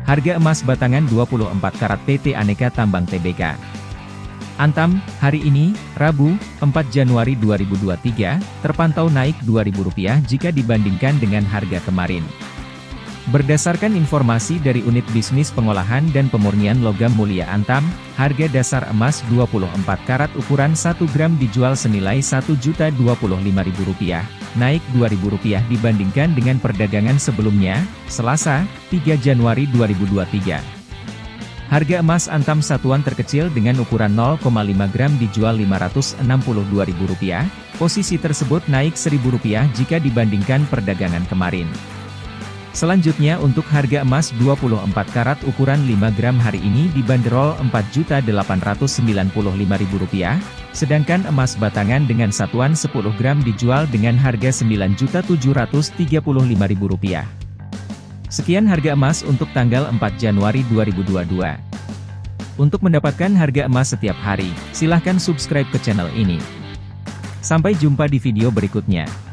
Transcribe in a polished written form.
Harga emas batangan 24 karat PT Aneka Tambang Tbk Antam, hari ini, Rabu, 4 Januari 2023, terpantau naik Rp2.000 jika dibandingkan dengan harga kemarin. Berdasarkan informasi dari Unit Bisnis Pengolahan dan Pemurnian Logam Mulia Antam, harga dasar emas 24 karat ukuran 1 gram dijual senilai Rp1.025.000, naik Rp2.000 dibandingkan dengan perdagangan sebelumnya, Selasa, 3 Januari 2023. Harga emas Antam satuan terkecil dengan ukuran 0,5 gram dijual Rp562.000, posisi tersebut naik Rp1.000 jika dibandingkan perdagangan kemarin. Selanjutnya untuk harga emas 24 karat ukuran 5 gram hari ini dibanderol Rp4.895.000, sedangkan emas batangan dengan satuan 10 gram dijual dengan harga Rp9.735.000. Sekian harga emas untuk tanggal 4 Januari 2022. Untuk mendapatkan harga emas setiap hari, silahkan subscribe ke channel ini. Sampai jumpa di video berikutnya.